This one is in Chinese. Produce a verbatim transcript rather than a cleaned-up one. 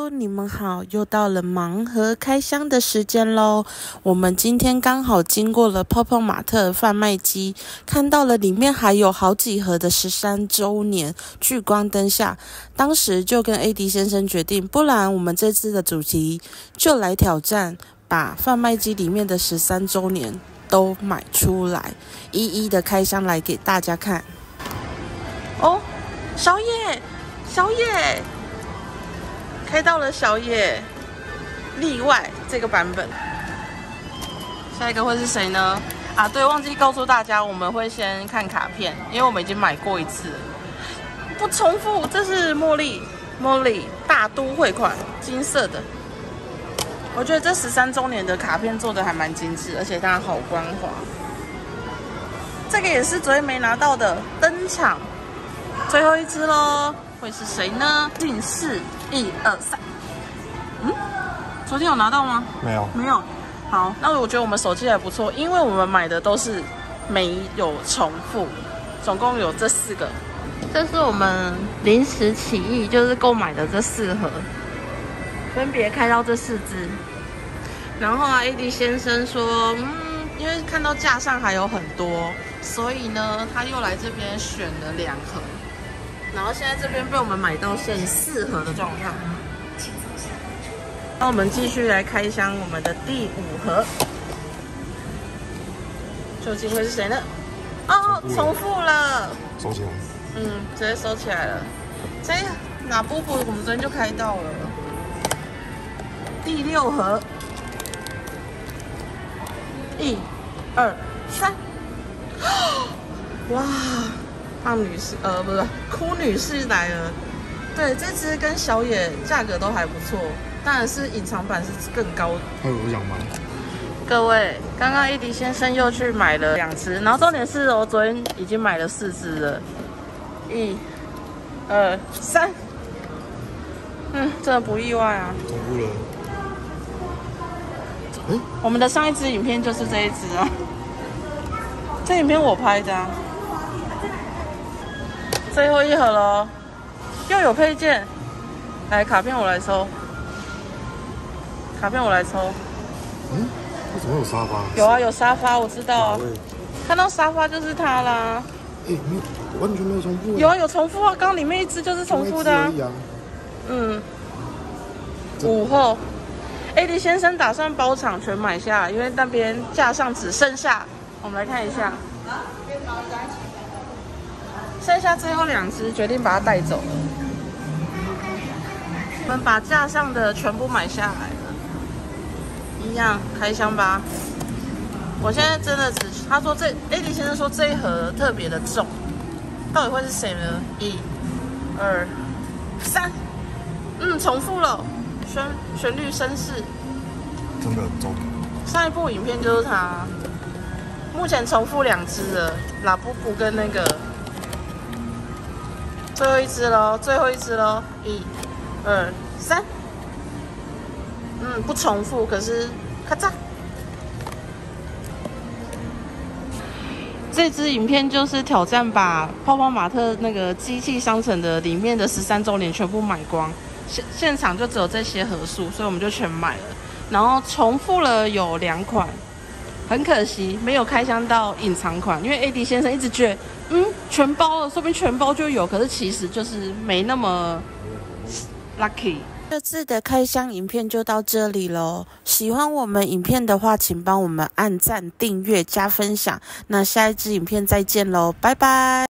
Hello， 你们好，又到了盲盒开箱的时间咯。我们今天刚好经过了泡泡玛特贩卖机，看到了里面还有好几盒的十三周年聚光灯下，当时就跟 A D 先生决定，不然我们这次的主题就来挑战，把贩卖机里面的十三周年都买出来，一一的开箱来给大家看。哦，小野，小野。开到了小野，例外这个版本。下一个会是谁呢？啊，对，忘记告诉大家，我们会先看卡片，因为我们已经买过一次了，不重复。这是茉莉，茉莉大都会款，金色的。我觉得这十三周年的卡片做的还蛮精致，而且它好光滑。这个也是昨天没拿到的登场，最后一只咯。会是谁呢？进士，一二三。嗯，昨天有拿到吗？ 没有， 没有。好，那我觉得我们手气还不错，因为我们买的都是没有重复，总共有这四个。这是我们临时起意，就是购买的这四盒，分别开到这四只。然后啊 ，A D 先生说，嗯，因为看到架上还有很多，所以呢，他又来这边选了两盒。然后现在这边被我们买到剩四盒的状况，那我们继续来开箱我们的第五盒，究竟会是谁呢？哦，重复了， 收起来。 嗯，直接收起来了。这哪布布我们昨天就开到了。第六盒，一、二、三，哇！胖女士，呃，不是，哭女士来了。对，这只跟小野价格都还不错，当然是隐藏版是更高。 还有想买。 各位，刚刚 A D 先生又去买了两只，然后重点是我昨天已经买了四只了。一、二、三，嗯，真的不意外啊。 重复了。哎， 我们的上一支影片就是这一支啊，这影片我拍的啊。最后一盒咯，又有配件，来卡片我来抽，卡片我来抽。 嗯，为什么有沙发？ 有啊，有沙发，我知道啊。看到沙发就是它啦。 哎，没有，完全没有重复。 有啊，有重复啊，刚刚里面一只就是重复的啊。 啊嗯，午后 ，A D 先生打算包场全买下，因为那边架上只剩下，我们来看一下。剩下最后两只，决定把它带走了。我们把架上的全部买下来了，一样开箱吧。我现在真的只，他说这 A D 先生说这一盒特别的重，到底会是谁呢？一、二、三，嗯，重复了，旋旋律绅士， 真的很重。 上一部影片就是他，目前重复两只了，拉布布跟那个。最后一只喽，最后一只喽，一、二、三，嗯，不重复，可是咔嚓。这支影片就是挑战把泡泡玛特那个机器商城的里面的十三周年全部买光，现现场就只有这些盒数，所以我们就全买了。然后重复了有两款，很可惜没有开箱到隐藏款，因为 A D 先生一直觉得。嗯，全包了，说不定全包就有，可是其实就是没那么 lucky。这次的开箱影片就到这里咯，喜欢我们影片的话，请帮我们按赞、订阅、加分享。那下一支影片再见咯，拜拜。